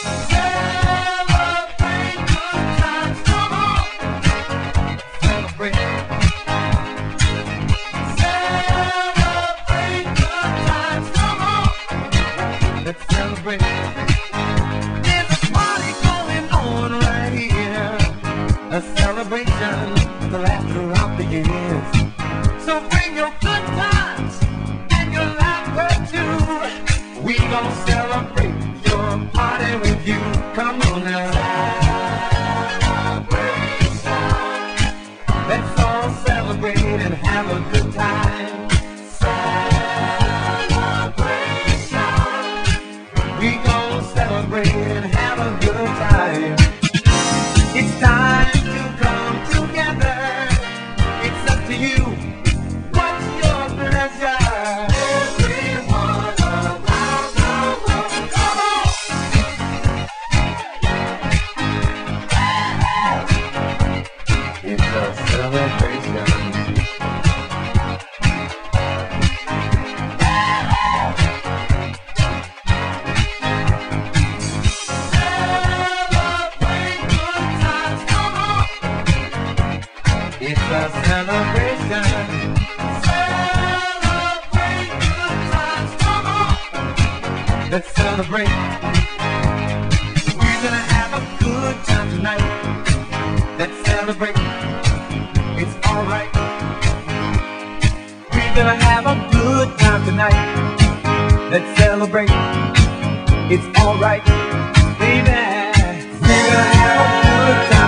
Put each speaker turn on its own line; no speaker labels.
Celebrate good times, come on. Celebrate. Celebrate good times, come on. Let's celebrate. There's a party going on right here. A celebration to last throughout the years. So bring your good times and your laughter too. We gon' celebrate your party with you. Come on now. Celebration. Let's all celebrate and have a good time. Celebration. We gon' celebrate and have a good time. It's time to come together. It's up to you. What's your pleasure? Everyone around the world, come on. It's a celebration. Celebrate good times, come on. It's a celebration. Celebrate good times, come on. Let's celebrate. We're gonna have a good time tonight. Let's celebrate. It's alright. We're gonna have a good time tonight. Let's celebrate. It's alright, baby. We're gonna have a good time.